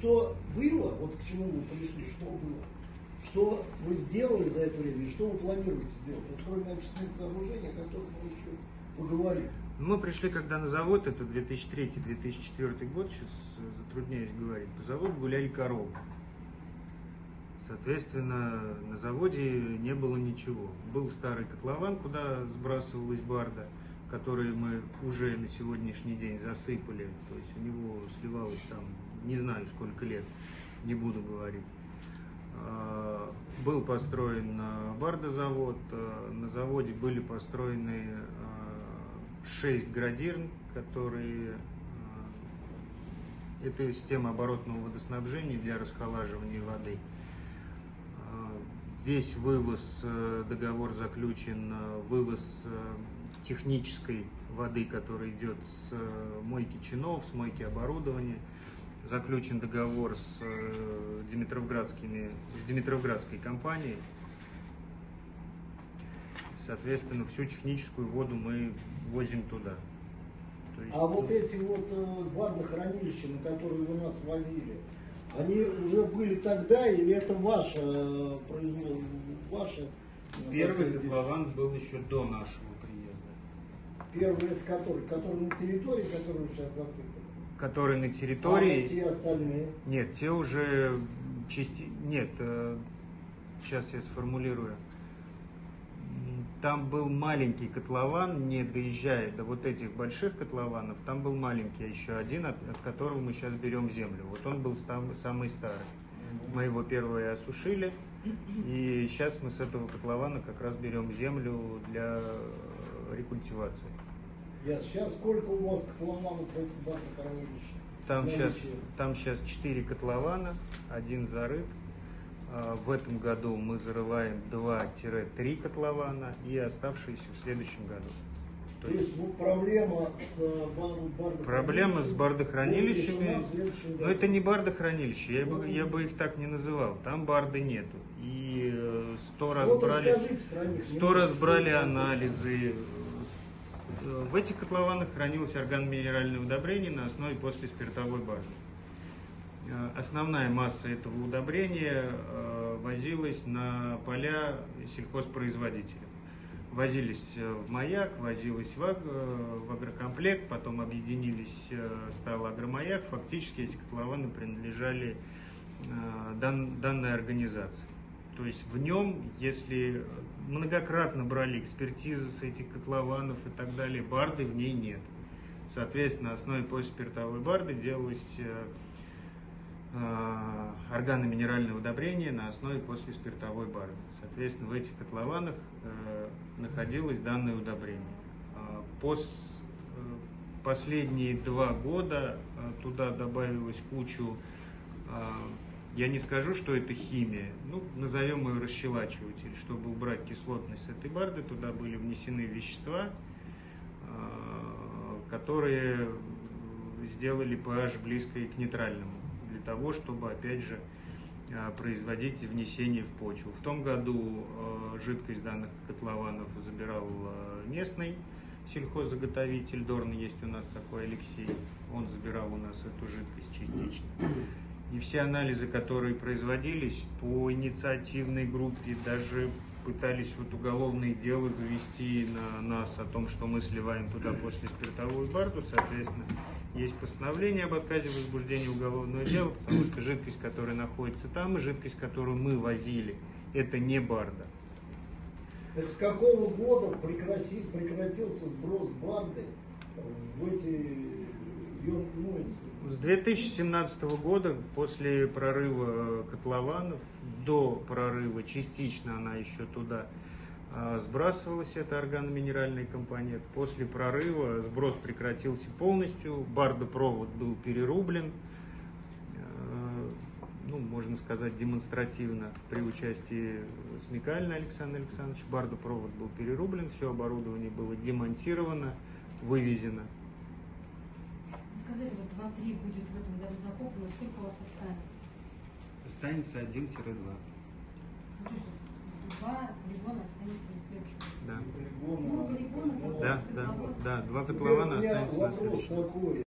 что было, вот к чему вы пришли, что было, что вы сделали за это время и что вы планируете сделать, вот кроме очистных сооружений, о которых мы еще поговорили. Мы пришли когда на завод, это 2003-2004 год, сейчас затрудняюсь говорить, по заводу гуляли коровы. Соответственно, на заводе не было ничего. Был старый котлован, куда сбрасывалась барда, который мы уже на сегодняшний день засыпали. То есть у него сливалось там, не знаю сколько лет, не буду говорить. Был построен бардозавод, на заводе были построены 6 градирн, которые... Это система оборотного водоснабжения для расхолаживания воды. Весь вывоз, договор заключен, вывоз технической воды, которая идет с мойки чинов, с мойки оборудования. Заключен договор с Димитровградской компанией. Соответственно, всю техническую воду мы возим туда. То есть, а вот эти вот водохранилища, на которые вы нас возили, они уже были тогда или это ваше производство? Первый котлован был еще до нашего приезда. Первый это который на территории, которую вы сейчас засыпали? Который на территории. А те остальные? Нет, те уже Нет, сейчас я сформулирую. Там был маленький котлован, не доезжая до вот этих больших котлованов, там был маленький еще один, от которого мы сейчас берем землю. Вот он был самый старый. Мы его первые осушили, и сейчас мы с этого котлована как раз берем землю для рекультивации. Сейчас сколько у вас котлованов в этих водохранилищах? Там сейчас 4 котлована, один зарыт. В этом году мы зарываем 2-3 котлована и оставшиеся в следующем году. То есть проблема с бардохранилищами? Проблема с бардохранилищами, но это не бардохранилище, я бы их так не называл. Там барды нету. И 100 раз брали анализы. В этих котлованах хранилось органно-минеральное удобрение на основе после спиртовой барды. Основная масса этого удобрения возилась на поля сельхозпроизводителям. Возились в Маяк, возилась в агрокомплект, потом объединились, стал Агромаяк. Фактически эти котлованы принадлежали данной организации. То есть в нем, если многократно брали экспертизы с этих котлованов и так далее, барды в ней нет. Соответственно, на основе после спиртовой барды делалось органно-минеральное удобрение на основе после спиртовой барды. Соответственно, в этих котлованах находилось данное удобрение. Последние 2 года туда добавилась кучу, я не скажу, что это химия, ну, назовем ее расщелачиватель, чтобы убрать кислотность этой барды, туда были внесены вещества, которые сделали pH близкое к нейтральному, для того, чтобы, опять же, производить внесение в почву. В том году жидкость данных котлованов забирал местный сельхоззаготовитель, Дорн есть у нас такой Алексей, он забирал у нас эту жидкость частично. И все анализы, которые производились по инициативной группе, даже пытались вот уголовные дела завести на нас о том, что мы сливаем туда после спиртовую барду. Соответственно, есть постановление об отказе в возбуждении уголовного дела, потому что жидкость, которая находится там, и жидкость, которую мы возили, это не барда. Так с какого года прекратился сброс барды в эти С 2017 года, после прорыва котлованов, до прорыва частично она еще туда сбрасывалась, эта органно-минеральный компонент. После прорыва сброс прекратился полностью, бардопровод был перерублен, ну, можно сказать, демонстративно при участии Смекалина Александра Александровича. Бардопровод был перерублен, все оборудование было демонтировано, вывезено. Сказали, вот 2-3 будет в этом году закоплено, сколько у вас останется? Останется 1-2. Ну, то есть 2 полигона останется на следующем году? Да. Ну, полигона, Да, 2 котлована останется на следующем году.